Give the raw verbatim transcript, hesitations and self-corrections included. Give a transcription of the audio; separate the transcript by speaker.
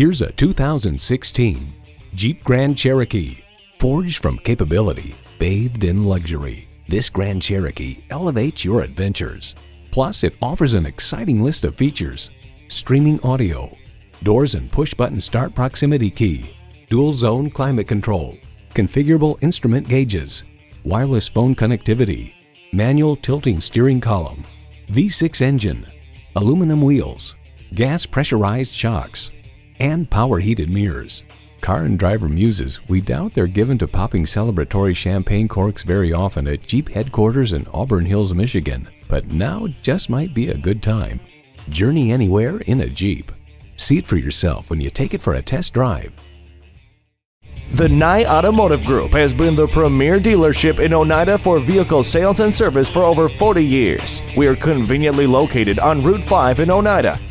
Speaker 1: Here's a two thousand sixteen Jeep Grand Cherokee. Forged from capability, bathed in luxury, this Grand Cherokee elevates your adventures. Plus, it offers an exciting list of features: streaming audio, doors and push-button start proximity key, dual-zone climate control, configurable instrument gauges, wireless phone connectivity, manual tilting steering column, V six engine, aluminum wheels, gas pressurized shocks, and power heated mirrors. Car and driver muses, we doubt they're given to popping celebratory champagne corks very often at Jeep headquarters in Auburn Hills, Michigan, but now just might be a good time. Journey anywhere in a Jeep. See it for yourself when you take it for a test drive.
Speaker 2: The Nye Automotive Group has been the premier dealership in Oneida for vehicle sales and service for over forty years. We are conveniently located on Route five in Oneida.